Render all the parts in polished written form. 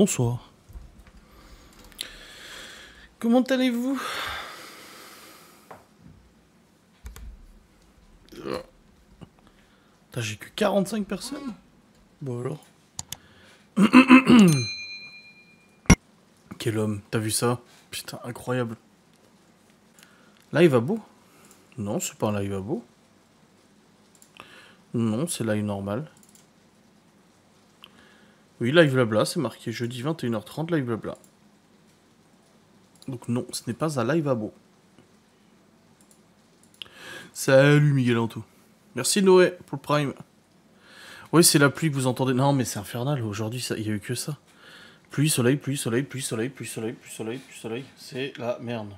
Bonsoir. Comment allez-vous? J'ai que 45 personnes. Bon alors. Quel homme, t'as vu ça? Putain, incroyable. Live à beau? Non, c'est pas un live à beau. Non, c'est live normal. Oui, live blabla, c'est marqué jeudi 21h30, live blabla. Donc non, ce n'est pas un live à beau. Salut Miguel Anto. Merci Noé pour le prime. Oui, c'est la pluie que vous entendez. Non, mais c'est infernal. Aujourd'hui, il y a eu que ça. Pluie, soleil, pluie, soleil, pluie, soleil, pluie, soleil, pluie, soleil, pluie, soleil. C'est la merde.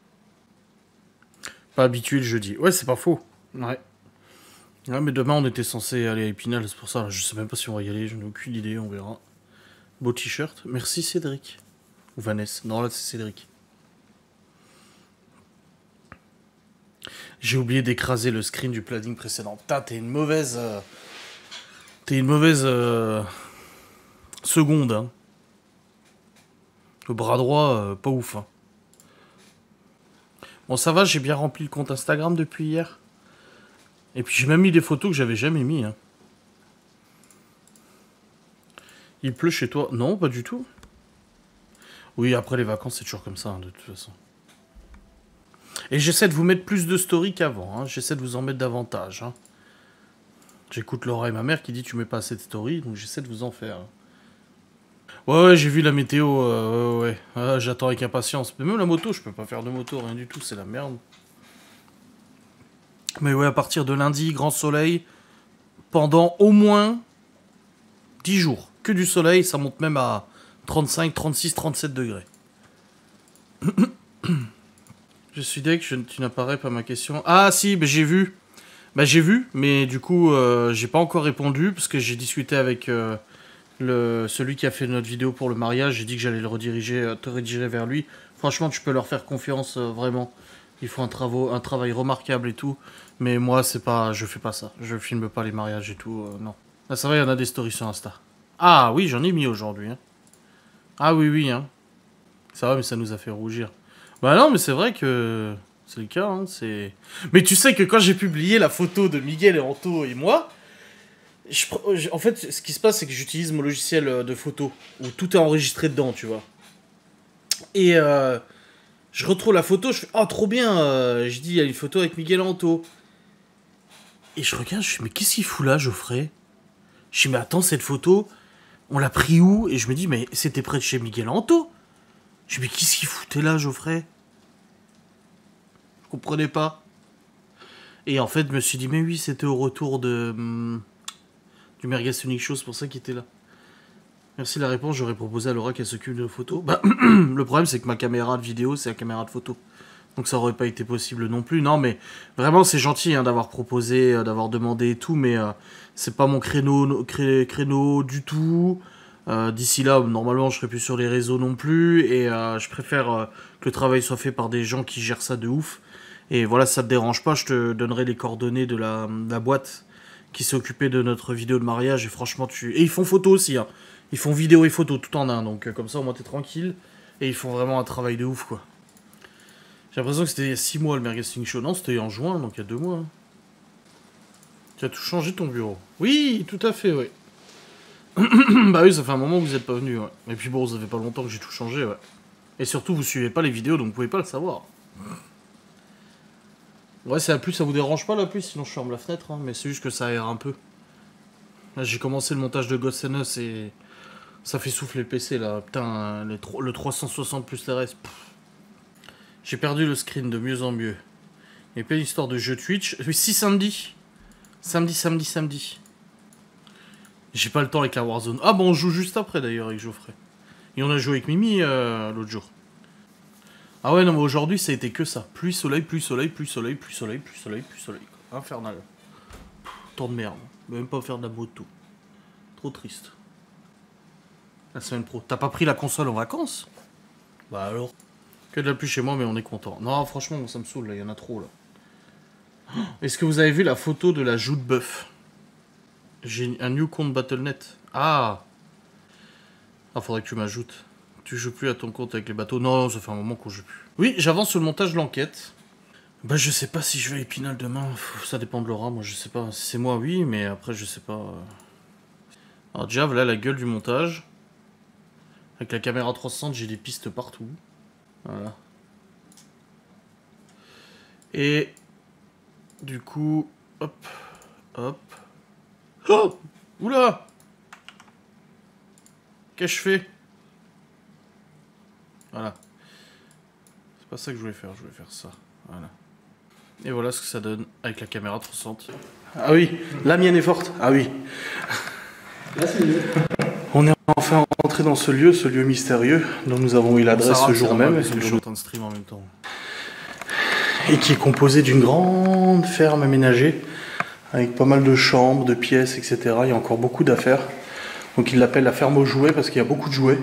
Pas habitué le jeudi. Ouais, c'est pas faux. Ouais. Ouais, mais demain, on était censé aller à Épinal, c'est pour ça. Je sais même pas si on va y aller, je n'ai aucune idée, on verra. Beau t-shirt. Merci Cédric. Ou Vanessa. Non, là, c'est Cédric. J'ai oublié d'écraser le screen du planning précédent. Putain, t'es une mauvaise... seconde, hein. Le bras droit, pas ouf, hein. Bon, ça va, j'ai bien rempli le compte Instagram depuis hier. Et puis j'ai même mis des photos que j'avais jamais mis, hein. Il pleut chez toi? Non, pas du tout. Oui, après les vacances, c'est toujours comme ça, hein, de toute façon. Et j'essaie de vous mettre plus de stories qu'avant, hein. J'essaie de vous en mettre davantage, hein. J'écoute Laura et ma mère qui dit tu mets pas assez de stories, donc j'essaie de vous en faire. Ouais, j'ai vu la météo, ouais. J'attends avec impatience. Mais même la moto, je peux pas faire de moto, rien du tout, c'est la merde. Mais ouais, à partir de lundi, grand soleil, pendant au moins 10 jours. Que du soleil, ça monte même à 35, 36, 37 degrés. Je suis deg, tu n'apparais pas ma question. Ah si, bah, j'ai vu. Bah j'ai vu, mais du coup, j'ai pas encore répondu, parce que j'ai discuté avec celui qui a fait notre vidéo pour le mariage. J'ai dit que j'allais le rediriger, te rediriger vers lui. Franchement, tu peux leur faire confiance, vraiment. Ils font un travail remarquable et tout. Mais moi, c'est pas, je fais pas ça. Je filme pas les mariages et tout, non. Ah, ça va, il y en a des stories sur Insta. Ah oui, j'en ai mis aujourd'hui, hein. Ah oui, oui, hein. Ça va, mais ça nous a fait rougir. Bah non, mais c'est vrai que c'est le cas, hein, c'est... Mais tu sais que quand j'ai publié la photo de Miguel et Anto et moi, en fait, ce qui se passe, c'est que j'utilise mon logiciel de photo, où tout est enregistré dedans, tu vois. Et je retrouve la photo, je fais « Oh, trop bien !» Je dis « Il y a une photo avec Miguel et Anto. » Et je regarde, je fais « Mais qu'est-ce qu'il fout là, Geoffrey ?» Je dis « Mais attends, cette photo, on l'a pris où ?» Et je me dis « Mais c'était près de chez Miguel et Anto. » Je dis « Mais qu'est-ce qu'il foutait là, Geoffrey ?» Je comprenais pas. Et en fait, je me suis dit, mais oui, c'était au retour du Merguez Sonic Show, c'est pour ça qu'il était là. Merci de la réponse, j'aurais proposé à Laura qu'elle s'occupe de nos photos. Bah, le problème, c'est que ma caméra de vidéo, c'est la caméra de photo. Donc ça aurait pas été possible non plus. Non, mais vraiment, c'est gentil hein, d'avoir proposé, d'avoir demandé et tout, mais c'est pas mon créneau du tout. D'ici là, normalement, je serai plus sur les réseaux non plus, et je préfère que le travail soit fait par des gens qui gèrent ça de ouf. Et voilà, si ça te dérange pas, je te donnerai les coordonnées de la boîte qui s'est occupée de notre vidéo de mariage. Et franchement, Et ils font photo aussi, hein. Ils font vidéo et photo tout en un, donc comme ça au moins t'es tranquille. Et ils font vraiment un travail de ouf, quoi. J'ai l'impression que c'était il y a 6 mois le Merguez Show. Non, c'était en juin, donc il y a 2 mois. Hein. Tu as tout changé ton bureau. Oui, tout à fait, ouais. Bah oui, ça fait un moment que vous êtes pas venu, ouais. Et puis bon, ça fait pas longtemps que j'ai tout changé, ouais. Et surtout, vous suivez pas les vidéos, donc vous pouvez pas le savoir. Ouais, c'est la pluie, ça vous dérange pas la pluie, sinon je ferme la fenêtre, hein, mais c'est juste que ça aère un peu. Là, j'ai commencé le montage de Ghost and Us et ça fait souffler le PC là. Putain, le 360 plus le reste. J'ai perdu le screen de mieux en mieux. Il y a plein d'histoires de jeux Twitch. Oui, si, samedi. Samedi. J'ai pas le temps avec la Warzone. Ah bon, on joue juste après d'ailleurs avec Geoffrey. Et on a joué avec Mimi l'autre jour. Ah ouais, non, mais aujourd'hui, ça a été que ça. Pluie, soleil, pluie, soleil, pluie, soleil, pluie, soleil, pluie, soleil, pluie, soleil. Infernal. Tant de merde. Même pas faire de la moto. Trop triste. La semaine pro. T'as pas pris la console en vacances? Bah alors. Que de la pluie chez moi, mais on est content. Non, franchement, ça me saoule, là. Il y en a trop, là. Est-ce que vous avez vu la photo de la joue de bœuf? J'ai un new compte Battle.net. Ah! Ah, faudrait que tu m'ajoutes. Tu joues plus à ton compte avec les bateaux? Non, ça fait un moment qu'on joue plus. Oui, j'avance sur le montage de l'enquête. Bah, je sais pas si je vais à Épinal demain. Ça dépend de Laura, moi je sais pas. Si c'est moi, oui, mais après je sais pas. Alors déjà, voilà la gueule du montage. Avec la caméra 360, j'ai des pistes partout. Voilà. Et du coup, hop, hop. Oh! Oula! Qu'est-ce que je fais? Voilà. C'est pas ça que je voulais faire ça. Voilà. Et voilà ce que ça donne avec la caméra 360. Ah oui, la mienne est forte. Ah oui. Là, c'est mieux. On est enfin rentré dans ce lieu mystérieux dont nous avons eu l'adresse ce jour même. Je suis en train de stream en même temps. Et qui est composé d'une grande ferme aménagée avec pas mal de chambres, de pièces, etc. Il y a encore beaucoup d'affaires. Donc ils l'appellent la ferme aux jouets parce qu'il y a beaucoup de jouets.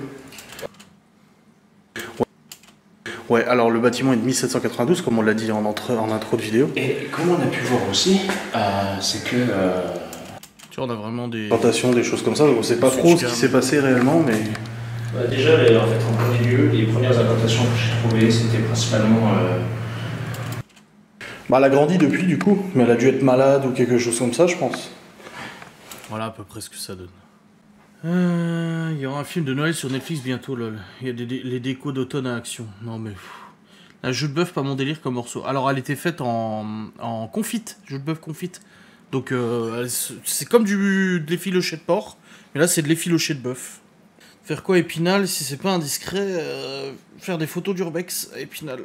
Ouais, alors le bâtiment est de 1792, comme on l'a dit en intro de vidéo. Et comme on a pu voir aussi, c'est que... Tu vois, on a vraiment des... plantations, des choses comme ça, donc on sait pas trop ce qui s'est passé réellement, mais... Bah, déjà, en fait, en premier lieu, les premières implantations que j'ai trouvées, c'était principalement... Bah, elle a grandi depuis, du coup, mais elle a dû être malade ou quelque chose comme ça, je pense. Voilà à peu près ce que ça donne. Il y aura un film de Noël sur Netflix bientôt, lol. Il y a les décos d'automne à action. Non mais... Un jus de bœuf, pas mon délire comme morceau. Alors elle était faite en confite, jus de bœuf confite. Donc c'est comme de l'effiloché de porc, mais là c'est de l'effiloché de bœuf. Faire quoi à Épinal, si c'est pas indiscret, faire des photos d'urbex à Épinal.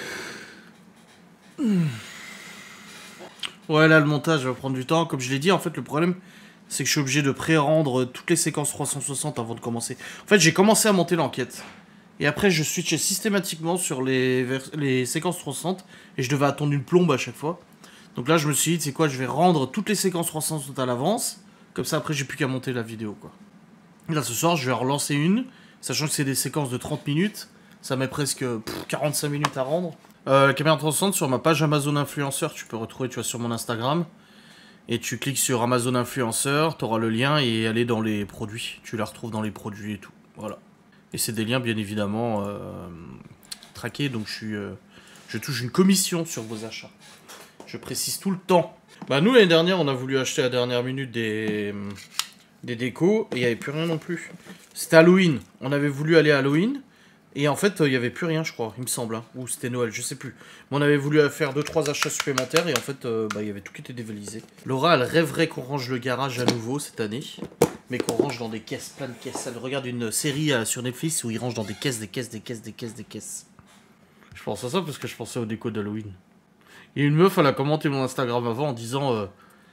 Ouais, là le montage va prendre du temps. Comme je l'ai dit, en fait le problème... c'est que je suis obligé de pré-rendre toutes les séquences 360 avant de commencer. En fait, j'ai commencé à monter l'enquête. Et après, je switchais systématiquement sur les séquences 360. Et je devais attendre une plombe à chaque fois. Donc là, je me suis dit, tu sais quoi, je vais rendre toutes les séquences 360 à l'avance. Comme ça, après, j'ai plus qu'à monter la vidéo, quoi. Et là, ce soir, je vais relancer une. Sachant que c'est des séquences de 30 minutes. Ça met presque 45 minutes à rendre. La caméra 360 sur ma page Amazon Influenceur. Tu peux retrouver, tu vois, sur mon Instagram. Et tu cliques sur Amazon Influenceur, tu auras le lien et elle est dans les produits. Tu la retrouves dans les produits et tout. Voilà. Et c'est des liens bien évidemment traqués, donc je touche une commission sur vos achats. Je précise tout le temps. Bah nous l'année dernière on a voulu acheter à la dernière minute des décos et il n'y avait plus rien non plus. C'était Halloween. On avait voulu aller à Halloween. Et en fait, il n'y avait plus rien, je crois, il me semble. Hein. Ou c'était Noël, je sais plus. Mais on avait voulu faire 2-3 achats supplémentaires et en fait, il y avait tout qui était dévalisé. Laura, elle rêverait qu'on range le garage à nouveau cette année. Mais qu'on range dans des caisses, plein de caisses. Elle regarde une série sur Netflix où ils rangent dans des caisses, des caisses, des caisses, des caisses, des caisses. Je pense à ça parce que je pensais aux décos d'Halloween. Et une meuf, elle a commenté mon Instagram avant en disant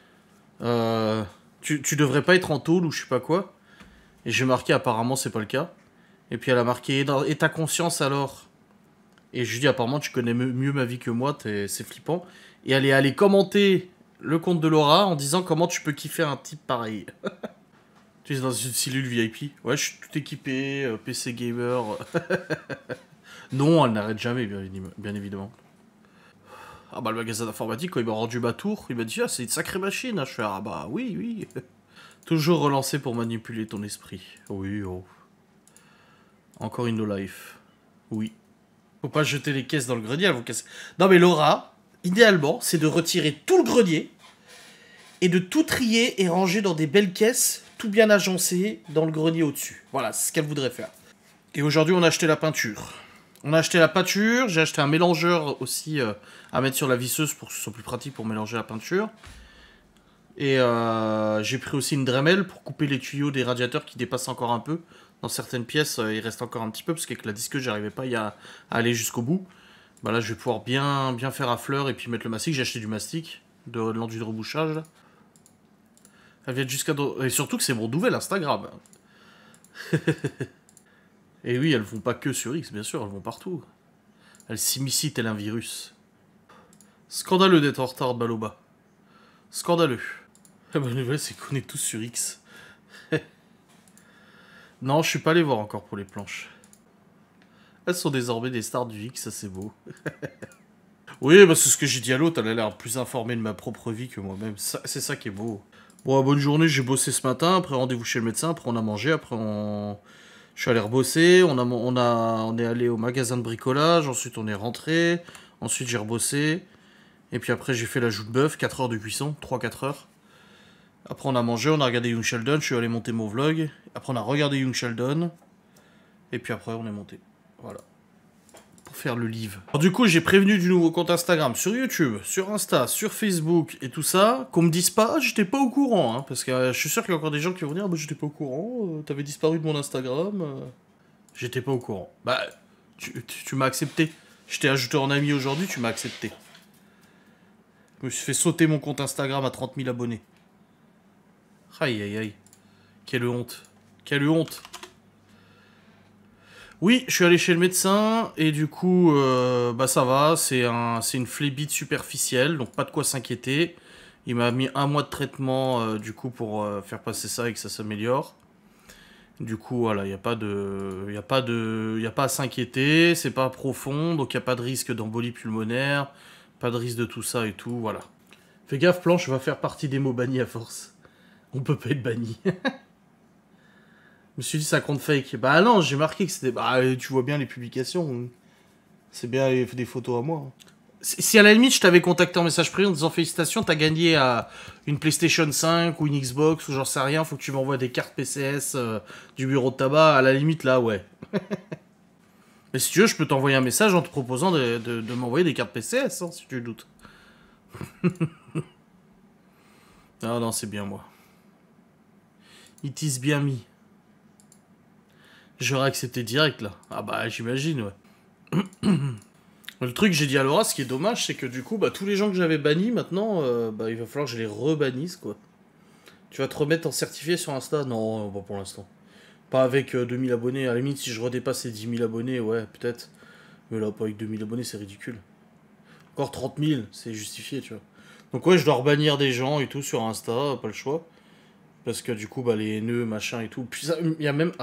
tu devrais pas être en tôle ou je sais pas quoi. Et j'ai marqué apparemment c'est pas le cas. Et puis elle a marqué « Et ta conscience alors ?» Et je lui dis « Apparemment tu connais mieux ma vie que moi, c'est flippant. » Et elle est allée commenter le compte de Laura en disant « Comment tu peux kiffer un type pareil ?» Tu es dans une cellule VIP. Ouais, je suis tout équipé, PC gamer. Non, elle n'arrête jamais, bien évidemment. Ah bah le magasin d'informatique, quand il m'a rendu ma tour, il m'a dit « Ah, c'est une sacrée machine. » Je fais « Ah bah oui, oui. » Toujours relancer pour manipuler ton esprit. Oui, oh. Encore une no life. Oui. Faut pas jeter les caisses dans le grenier, elles vont casser. Non mais Laura, idéalement, c'est de retirer tout le grenier et de tout trier et ranger dans des belles caisses, tout bien agencées dans le grenier au-dessus. Voilà, c'est ce qu'elle voudrait faire. Et aujourd'hui, on a acheté la peinture. J'ai acheté un mélangeur aussi à mettre sur la visseuse pour que ce soit plus pratique pour mélanger la peinture. Et j'ai pris aussi une Dremel pour couper les tuyaux des radiateurs qui dépassent encore un peu. Dans certaines pièces, il reste encore un petit peu, parce qu'avec la disqueuse, j'arrivais pas à aller jusqu'au bout. Bah là, je vais pouvoir bien faire à fleur et puis mettre le mastic. J'ai acheté du mastic, de l'enduit de rebouchage. Là. Elle vient jusqu'à... Et surtout que c'est mon nouvel Instagram. Et oui, elles vont pas que sur X, bien sûr, elles vont partout. Elles s'immiscent tel un virus. Scandaleux d'être en retard, Baloba. Scandaleux. La bonne nouvelle, c'est qu'on est tous sur X. Non, je suis pas allé voir encore pour les planches. Elles sont désormais des stars du X, ça c'est beau. Oui, bah c'est ce que j'ai dit à l'autre, elle a l'air plus informée de ma propre vie que moi-même. C'est ça qui est beau. Bon, bonne journée, j'ai bossé ce matin, après rendez-vous chez le médecin, après on a mangé, après Je suis allé rebosser, on est allé au magasin de bricolage, ensuite on est rentré, ensuite j'ai rebossé, et puis après j'ai fait la joue de bœuf, 4 heures de cuisson, 3-4 heures. Après on a mangé, on a regardé Young Sheldon, je suis allé monter mon vlog, après on a regardé Young Sheldon, et puis après on est monté. Voilà. Pour faire le live. Alors du coup j'ai prévenu du nouveau compte Instagram sur YouTube, sur Insta, sur Facebook et tout ça, qu'on me dise pas, ah, j'étais pas au courant, hein, parce que je suis sûr qu'il y a encore des gens qui vont dire, ah, bah j'étais pas au courant, t'avais disparu de mon Instagram. J'étais pas au courant. Bah, tu m'as accepté. Je t'ai ajouté en ami aujourd'hui, tu m'as accepté. Je me suis fait sauter mon compte Instagram à 30 000 abonnés. Aïe aïe aïe. Quelle honte. Quelle honte. Oui, je suis allé chez le médecin et du coup, bah ça va. C'est une phlébite superficielle, donc pas de quoi s'inquiéter. Il m'a mis 1 mois de traitement du coup pour faire passer ça et que ça s'améliore. Du coup, voilà, il n'y a pas à s'inquiéter, c'est pas profond, donc il n'y a pas de risque d'embolie pulmonaire, pas de risque de tout ça et tout, voilà. Fais gaffe, Planche va faire partie des mots bannis à force. On peut pas être banni. Je me suis dit, ça compte fake. Bah non, j'ai marqué que c'était... Bah, tu vois bien les publications. C'est bien des photos à moi. Si à la limite je t'avais contacté en message privé en disant félicitations, t'as gagné à une PlayStation 5 ou une Xbox ou j'en sais rien, faut que tu m'envoies des cartes PCS du bureau de tabac, à la limite là, ouais. Mais si tu veux, je peux t'envoyer un message en te proposant de m'envoyer des cartes PCS, hein, si tu le doutes. Ah non, c'est bien moi. It is bien me. J'aurais accepté direct là. Ah bah j'imagine, ouais. Le truc, j'ai dit à Laura, ce qui est dommage, c'est que du coup, bah, tous les gens que j'avais bannis, maintenant, bah, il va falloir que je les rebannisse, quoi. Tu vas te remettre en certifié sur Insta? Non, pas pour l'instant. Pas avec 2000 abonnés. À la limite, si je redépasse les 10 000 abonnés, ouais, peut-être. Mais là, pas avec 2000 abonnés, c'est ridicule. Encore 30 000, c'est justifié, tu vois. Donc ouais, je dois rebannir des gens et tout sur Insta, pas le choix. Parce que du coup, bah, les haineux, machin et tout. Puis il y a même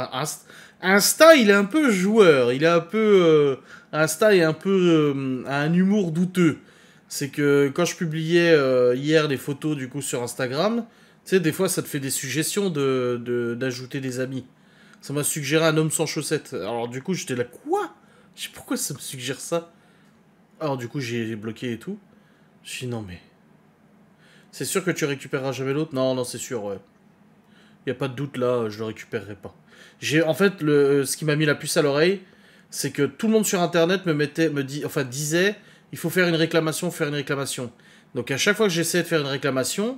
Insta, il est un peu joueur. Il est un peu... Insta est un peu... a un humour douteux. C'est que quand je publiais hier les photos du coup sur Instagram, tu sais, des fois ça te fait des suggestions d'ajouter des amis. Ça m'a suggéré un homme sans chaussettes. Alors du coup, j'étais là, quoi? Je sais pourquoi ça me suggère ça. Alors du coup, j'ai bloqué et tout. Je suis non mais... C'est sûr que tu récupéreras jamais l'autre? Non, non, c'est sûr, ouais. Y a pas de doute là, je le récupérerai pas. En fait, ce qui m'a mis la puce à l'oreille, c'est que tout le monde sur internet disait, il faut faire une réclamation, faire une réclamation. Donc à chaque fois que j'essayais de faire une réclamation,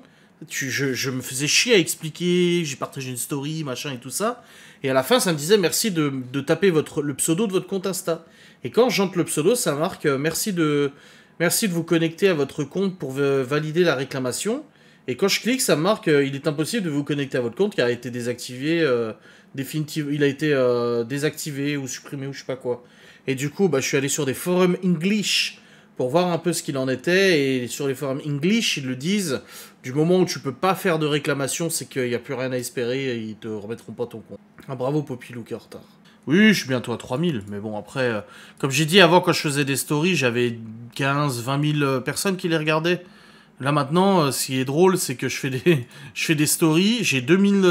je me faisais chier à expliquer, j'ai partagé une story, machin et tout ça. Et à la fin, ça me disait merci de taper le pseudo de votre compte Insta. Et quand j'entre le pseudo, ça marque merci de vous connecter à votre compte pour valider la réclamation. Et quand je clique, ça me marque il est impossible de vous connecter à votre compte car il a été désactivé définitivement. Il a été désactivé ou supprimé ou je sais pas quoi. Et du coup, bah, je suis allé sur des forums English pour voir un peu ce qu'il en était. Et sur les forums English, ils le disent, du moment où tu peux pas faire de réclamation, c'est qu'il n'y a plus rien à espérer et ils te remettront pas ton compte. Ah bravo Popilou qui est en retard. Oui, je suis bientôt à 3000, mais bon, après, comme j'ai dit avant, quand je faisais des stories, j'avais 15-20 000 personnes qui les regardaient. Là maintenant, ce qui est drôle, c'est que je fais des stories, j'ai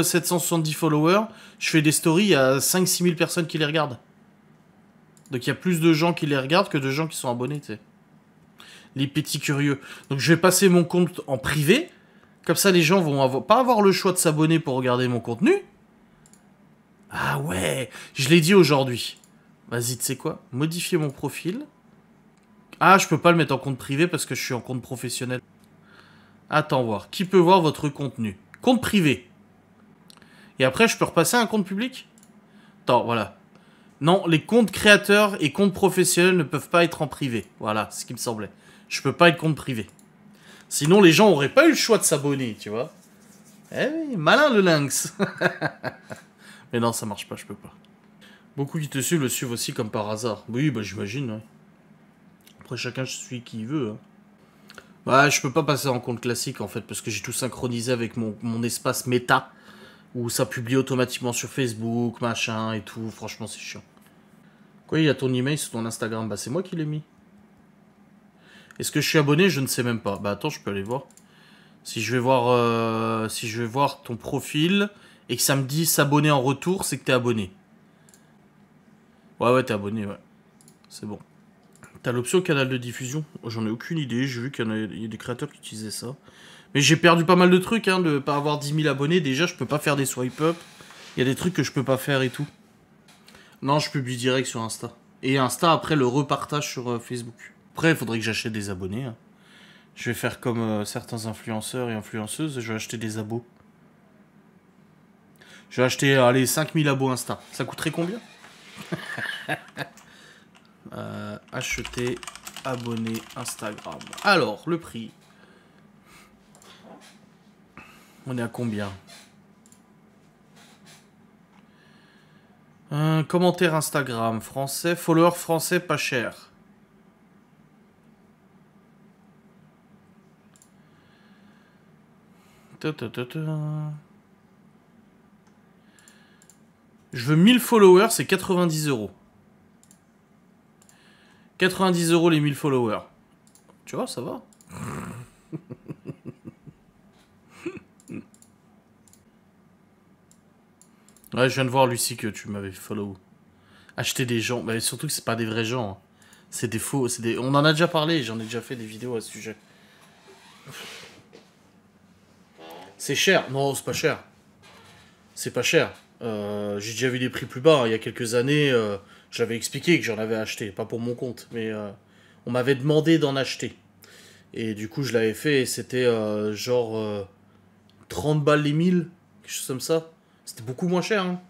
2770 followers, je fais des stories, il y a 5-6 000 personnes qui les regardent. Donc il y a plus de gens qui les regardent que de gens qui sont abonnés, tu sais. Les petits curieux. Donc je vais passer mon compte en privé, comme ça les gens vont pas avoir le choix de s'abonner pour regarder mon contenu. Ah ouais, je l'ai dit aujourd'hui. Vas-y, tu sais quoi? Modifier mon profil. Ah, je peux pas le mettre en compte privé parce que je suis en compte professionnel. Attends voir. Qui peut voir votre contenu? Compte privé. Et après, je peux repasser à un compte public? Attends, voilà. Non, les comptes créateurs et comptes professionnels ne peuvent pas être en privé. Voilà, c'est ce qui me semblait. Je peux pas être compte privé. Sinon, les gens auraient pas eu le choix de s'abonner, tu vois. Eh oui, malin le lynx. Mais non, ça marche pas, je peux pas. Beaucoup qui te suivent le suivent aussi comme par hasard. Oui, bah j'imagine, ouais. Après, chacun suit qui il veut, hein. Bah, je peux pas passer en compte classique en fait, parce que j'ai tout synchronisé avec mon espace méta, où ça publie automatiquement sur Facebook, machin et tout. Franchement, c'est chiant. Quoi, il y a ton email sur ton Instagram? Bah, c'est moi qui l'ai mis. Est-ce que je suis abonné? Je ne sais même pas. Bah, attends, je peux aller voir. Si je vais voir ton profil et que ça me dit s'abonner en retour, c'est que t'es abonné. Ouais, t'es abonné, ouais. C'est bon. T'as l'option canal de diffusion. J'en ai aucune idée. J'ai vu qu'il y a des créateurs qui utilisaient ça. Mais j'ai perdu pas mal de trucs, hein, de pas avoir 10 000 abonnés. Déjà, je peux pas faire des swipe up. Il y a des trucs que je peux pas faire et tout. Non, je publie direct sur Insta. Et Insta, après, le repartage sur Facebook. Après, il faudrait que j'achète des abonnés. Hein. Je vais faire comme certains influenceurs et influenceuses. Je vais acheter des abos. Je vais acheter, allez, 5000 abos Insta. Ça coûterait combien? Acheter abonné Instagram. Alors, le prix. On est à combien? Un commentaire Instagram français, follower français pas cher. Je veux 1000 followers, c'est 90 €. 90 € les 1000 followers. Tu vois, ça va. Ouais, je viens de voir, Lucie, que tu m'avais follow. Acheter des gens, mais surtout que c'est pas des vrais gens. Hein. C'est des faux, c'est des... On en a déjà parlé, j'en ai déjà fait des vidéos à ce sujet. C'est cher. Non, c'est pas cher. C'est pas cher. J'ai déjà vu des prix plus bas. Hein. Il y a quelques années, j'avais expliqué que j'en avais acheté. Pas pour mon compte, mais on m'avait demandé d'en acheter. Et du coup, je l'avais fait et c'était genre 30 balles les 1000. Quelque chose comme ça. C'était beaucoup moins cher. Hein.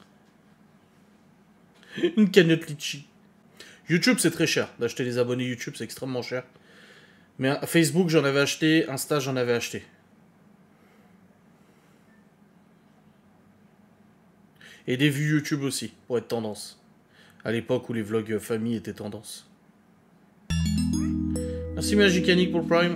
Une cagnotte litchi. YouTube, c'est très cher. D'acheter les abonnés YouTube, c'est extrêmement cher. Mais Facebook, j'en avais acheté. Insta, j'en avais acheté. Et des vues YouTube aussi, pour être tendance. À l'époque où les vlogs famille étaient tendance. Merci Magicanic pour le Prime.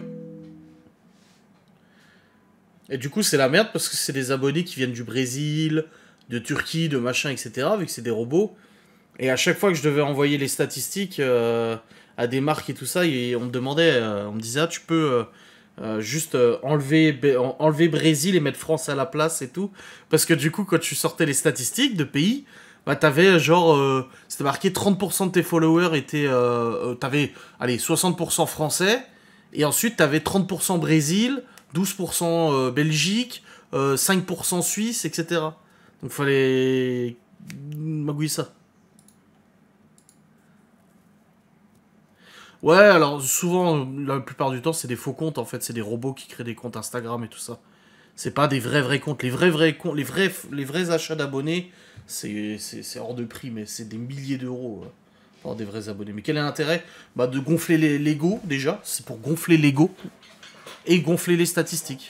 Et du coup, c'est la merde parce que c'est des abonnés qui viennent du Brésil, de Turquie, de machin, etc. Vu que c'est des robots. Et à chaque fois que je devais envoyer les statistiques à des marques et tout ça, on me demandait, on me disait, ah, tu peux juste enlever Brésil et mettre France à la place et tout. Parce que du coup, quand tu sortais les statistiques de pays, bah t'avais genre, c'était marqué 30% de tes followers étaient, t'avais, allez, 60% français, et ensuite t'avais 30% Brésil, 12% Belgique, 5% Suisse, etc. Donc fallait magouiller ça. Ouais, alors souvent, la plupart du temps, c'est des faux comptes en fait, c'est des robots qui créent des comptes Instagram et tout ça. C'est pas des vrais comptes. Les vrais achats d'abonnés, c'est hors de prix, mais c'est des milliers d'euros pour avoir des vrais abonnés. Mais quel est l'intérêt? Bah de gonfler l'ego déjà, c'est pour gonfler l'ego et gonfler les statistiques.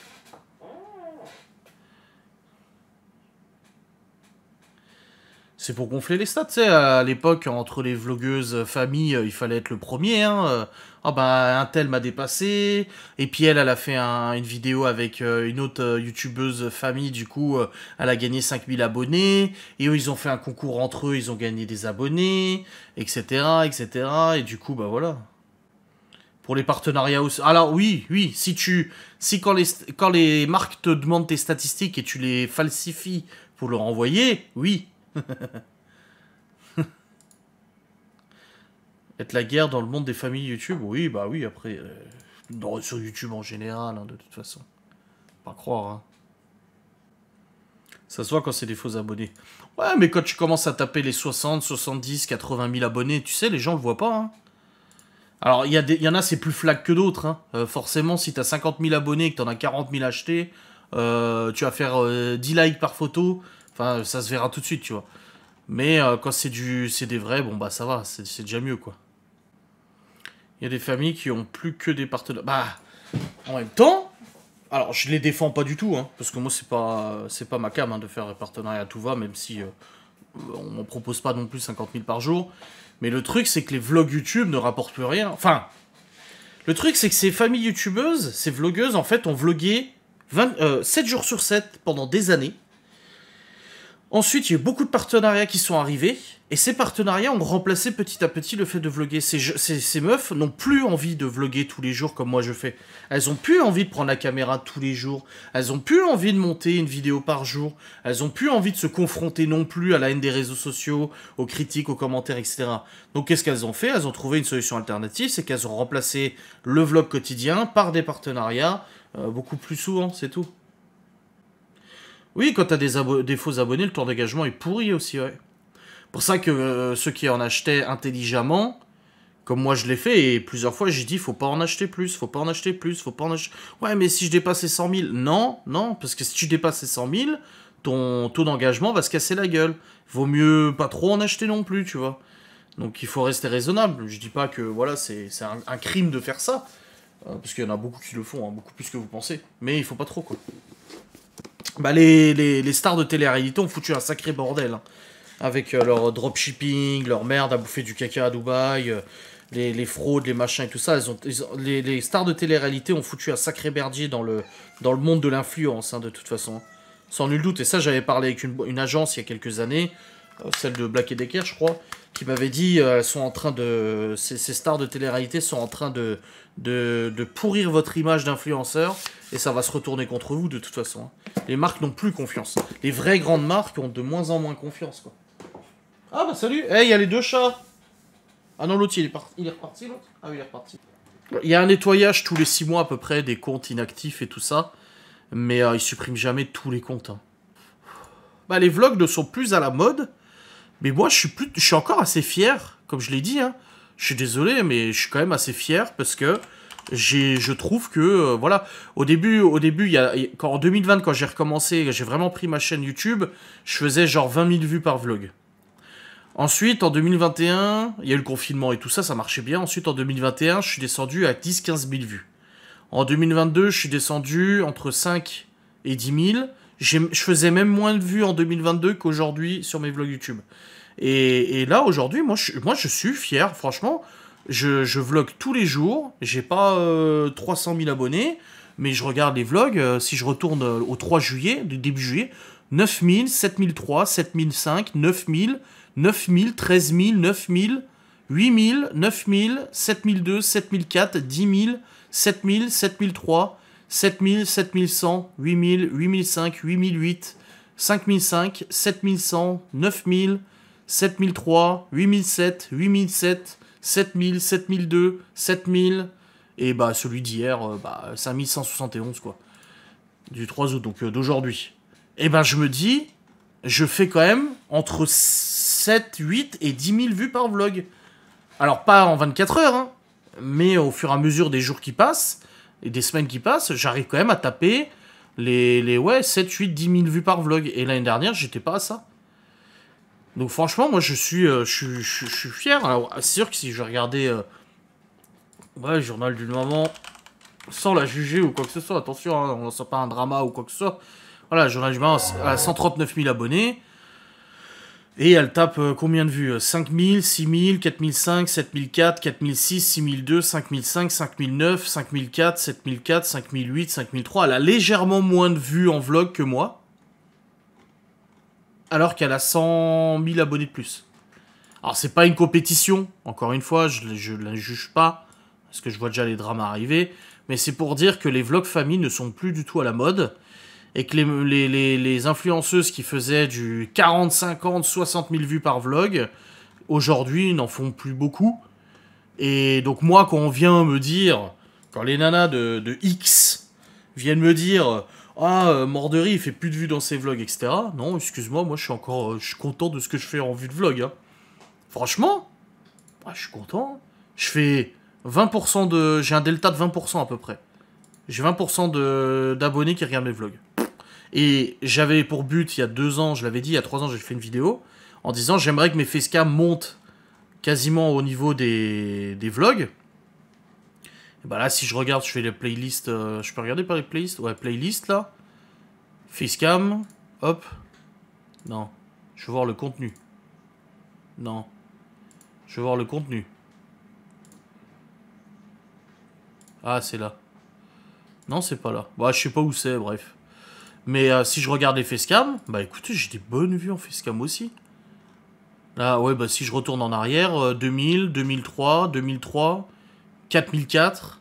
C'est pour gonfler les stats, tu sais, à l'époque, entre les vlogueuses famille, il fallait être le premier, hein. Ah bah, un tel m'a dépassé, et puis elle a fait une vidéo avec une autre youtubeuse famille, du coup, elle a gagné 5000 abonnés, et eux, ils ont fait un concours entre eux, ils ont gagné des abonnés, etc., etc., et du coup, bah voilà. Pour les partenariats aussi. Alors oui, si quand les marques te demandent tes statistiques et tu les falsifies pour leur envoyer, oui. Être la guerre dans le monde des familles YouTube, oui, bah oui, après, sur YouTube en général, hein, de toute façon. Pas croire, hein. Ça se voit quand c'est des faux abonnés. Ouais, mais quand tu commences à taper les 60, 70, 80 000 abonnés, tu sais, les gens le voient pas, hein. Alors, il y en a, c'est plus flag que d'autres, hein. Forcément, si t'as 50 000 abonnés et que t'en as 40 000 achetés, tu vas faire 10 likes par photo, enfin, ça se verra tout de suite, tu vois. Mais quand c'est des vrais, bon bah ça va, c'est déjà mieux quoi. Il y a des familles qui ont plus que des partenaires. Bah, en même temps, alors je les défends pas du tout, hein, parce que moi c'est pas ma cam hein, de faire un partenariat à tout va, même si on m'en propose pas non plus 50 000 par jour. Mais le truc c'est que les vlogs YouTube ne rapportent plus rien. Enfin, le truc c'est que ces familles youtubeuses, ces vlogueuses en fait ont vlogué 7 jours sur 7 pendant des années. Ensuite, il y a eu beaucoup de partenariats qui sont arrivés, et ces partenariats ont remplacé petit à petit le fait de vlogger. Ces meufs n'ont plus envie de vlogger tous les jours comme moi je fais. Elles ont plus envie de prendre la caméra tous les jours. Elles ont plus envie de monter une vidéo par jour. Elles ont plus envie de se confronter non plus à la haine des réseaux sociaux, aux critiques, aux commentaires, etc. Donc qu'est-ce qu'elles ont fait? Elles ont trouvé une solution alternative, c'est qu'elles ont remplacé le vlog quotidien par des partenariats beaucoup plus souvent, c'est tout. Oui, quand t'as des faux abonnés, le temps d'engagement est pourri aussi, ouais. Pour ça que ceux qui en achetaient intelligemment, comme moi je l'ai fait, et plusieurs fois j'ai dit faut pas en acheter plus, faut pas en acheter plus, faut pas en acheter... Ouais, mais si je dépasse les 100 000, non, non, parce que si tu dépasses les 100 000, ton taux d'engagement va se casser la gueule. Vaut mieux pas trop en acheter non plus, tu vois. Donc il faut rester raisonnable. Je dis pas que voilà, c'est un crime de faire ça, parce qu'il y en a beaucoup qui le font, hein, beaucoup plus que vous pensez. Mais il faut pas trop, quoi. Bah les stars de télé-réalité ont foutu un sacré bordel, hein, avec leur dropshipping, leur merde à bouffer du caca à Dubaï, les fraudes, les machins et tout ça. Les stars de télé-réalité ont foutu un sacré merdier dans le monde de l'influence, hein, de toute façon. Sans nul doute. Et ça, j'avais parlé avec une agence il y a quelques années, celle de Black & Decker, je crois, qui m'avait dit elles sont en train de... Ces stars de télé-réalité sont en train de pourrir votre image d'influenceur, et ça va se retourner contre vous de toute façon. Hein. Les marques n'ont plus confiance. Les vraies grandes marques ont de moins en moins confiance, quoi. Ah bah salut. Eh, il y a les deux chats. Ah non, l'autre il est reparti, l'autre. Ah oui, il est reparti. Il y a un nettoyage tous les 6 mois à peu près des comptes inactifs et tout ça, mais ils suppriment jamais tous les comptes. Hein. Bah les vlogs ne sont plus à la mode, mais moi je suis encore assez fier, comme je l'ai dit, hein. Je suis désolé, mais je suis quand même assez fier parce que je trouve que, voilà, au début, en 2020, quand j'ai recommencé, j'ai vraiment pris ma chaîne YouTube, je faisais genre 20 000 vues par vlog. Ensuite, en 2021, il y a eu le confinement et tout ça, ça marchait bien. Ensuite, en 2021, je suis descendu à 10-15 000 vues. En 2022, je suis descendu entre 5 et 10 000. Je faisais même moins de vues en 2022 qu'aujourd'hui sur mes vlogs YouTube. Et là, aujourd'hui, moi, je suis fier, franchement. Je vlog tous les jours. J'ai pas 300 000 abonnés, mais je regarde les vlogs. Si je retourne au 3 juillet, du début juillet, 9 000, 7 003, 7 005, 9 000, 9 000, 13 000, 9 000, 8 000, 9 000, 7 002, 7 004, 10 000, 7 000, 7 003, 7 000, 7 100, 8 000, 8 500, 8 008, 5 500, 7 100, 9 000, 7003, 8007, 8007, 7000, 7002, 7000, et bah celui d'hier, 5171 quoi. Du 3 août, donc d'aujourd'hui. Et ben je me dis, je fais quand même entre 7, 8 et 10 000 vues par vlog. Alors pas en 24 heures, hein, mais au fur et à mesure des jours qui passent, et des semaines qui passent, j'arrive quand même à taper les 7, 8, 10 000 vues par vlog. Et l'année dernière, j'étais pas à ça. Donc franchement, moi je suis fier. Alors c'est sûr que si je regardais le journal d'une maman, sans la juger ou quoi que ce soit, attention, hein, on lance pas un drama ou quoi que ce soit. Voilà, le journal d'une maman a 139 000 abonnés. Et elle tape combien de vues? 5 000, 6 000, 4 500, 7 400, 4 600, 6 200, 5 500, 5 900, 5 400, 7 400, 5 800, 5 300. Elle a légèrement moins de vues en vlog que moi. Alors qu'elle a 100 000 abonnés de plus. Alors c'est pas une compétition, encore une fois, je la juge pas, parce que je vois déjà les dramas arriver, mais c'est pour dire que les vlogs famille ne sont plus du tout à la mode, et que les influenceuses qui faisaient du 40, 50, 60 000 vues par vlog, aujourd'hui n'en font plus beaucoup. Et donc moi, quand on vient me dire, quand les nanas de X viennent me dire... Ah, Mordery, il fait plus de vues dans ses vlogs, etc. Non, excuse-moi, moi je suis content de ce que je fais en vue de vlog. Hein. Franchement, je suis content. Je fais 20% de... J'ai un delta de 20% à peu près. J'ai 20% d'abonnés qui regardent mes vlogs. Et j'avais pour but, il y a 2 ans, je l'avais dit, il y a 3 ans, j'ai fait une vidéo en disant j'aimerais que mes facecam montent quasiment au niveau des vlogs. Et bah là, si je regarde, je fais les playlists. Je peux regarder par les playlists? Ouais, playlist là. Facecam. Hop. Non. Je veux voir le contenu. Non. Je veux voir le contenu. Ah, c'est là. Non, c'est pas là. Bah, je sais pas où c'est, bref. Mais si je regarde les facecam, bah écoutez, j'ai des bonnes vues en facecam aussi. Là, ouais, bah si je retourne en arrière, 2000, 2003, 2003, 4004,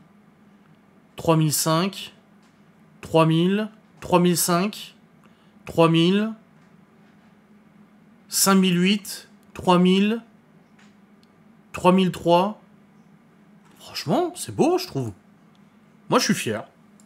3005, 3000, 3005, 3000, 5008, 3000, 3003. Franchement, c'est beau, je trouve. Moi, je suis fier.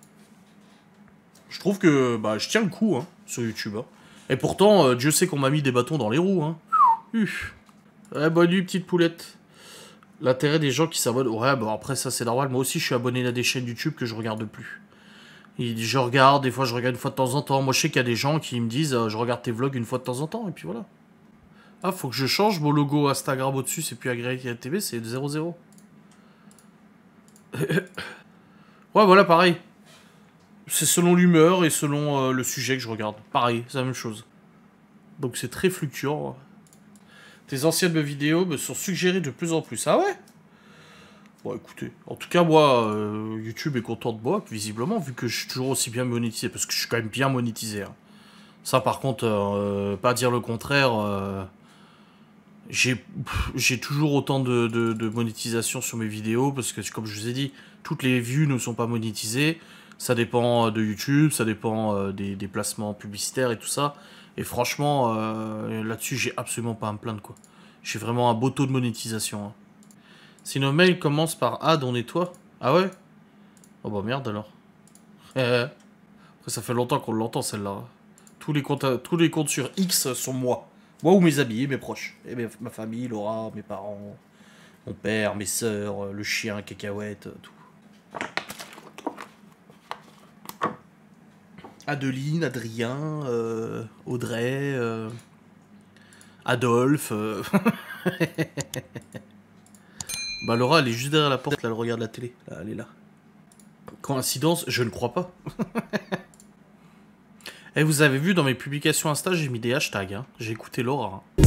Je trouve que bah, je tiens le coup hein, sur YouTube. Hein. Et pourtant, Dieu sait qu'on m'a mis des bâtons dans les roues. Hein. Ouais, bonne nuit, petite poulette. L'intérêt des gens qui s'abonnent... Ouais, bon, après, ça, c'est normal. Moi aussi, je suis abonné à des chaînes YouTube que je regarde plus. Et je regarde, des fois, je regarde une fois de temps en temps. Moi, je sais qu'il y a des gens qui me disent je regarde tes vlogs une fois de temps en temps, et puis voilà. Ah, faut que je change mon logo Instagram au-dessus, c'est plus agréable TV, c'est 00. Ouais, voilà, pareil. C'est selon l'humeur et selon le sujet que je regarde. Pareil, c'est la même chose. Donc c'est très fluctuant. Tes anciennes vidéos me sont suggérées de plus en plus. Ah ouais? Bon, écoutez. En tout cas, moi, YouTube est content de moi, visiblement, vu que je suis toujours aussi bien monétisé. Parce que je suis quand même bien monétisé. Hein. Ça, par contre, pas dire le contraire... j'ai toujours autant de monétisation sur mes vidéos, parce que, comme je vous ai dit, toutes les vues ne sont pas monétisées. Ça dépend de YouTube, ça dépend des placements publicitaires et tout ça. Et franchement, là-dessus, j'ai absolument pas à me plaindre, quoi. J'ai vraiment un beau taux de monétisation. Hein. Si nos mails commencent par ad, on nettoie. Ah ouais? Oh bah merde alors. Après, ça fait longtemps qu'on l'entend, celle-là. Tous les comptes sur X sont moi. Moi ou mes amis, mes proches. Et ma famille, Laura, mes parents, mon père, mes sœurs, le chien, cacahuète, tout. Adeline, Adrien, Audrey, Adolphe. Bah Laura, elle est juste derrière la porte, là, elle regarde la télé. Là, elle est là. Coïncidence, je ne crois pas. Et vous avez vu, dans mes publications Insta, j'ai mis des hashtags. Hein. J'ai écouté Laura. Hein.